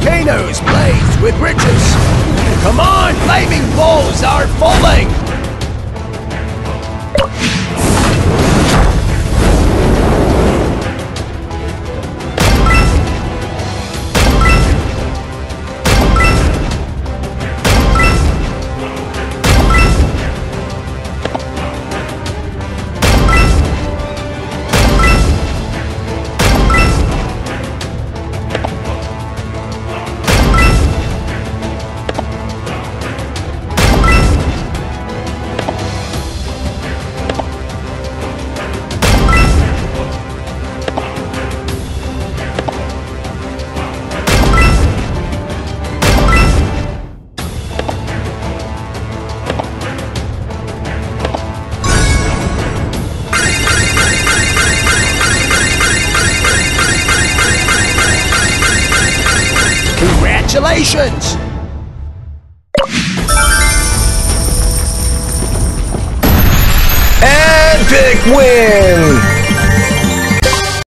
volcanoes blaze with riches. Come on, flaming balls are falling. Congratulations! Epic win!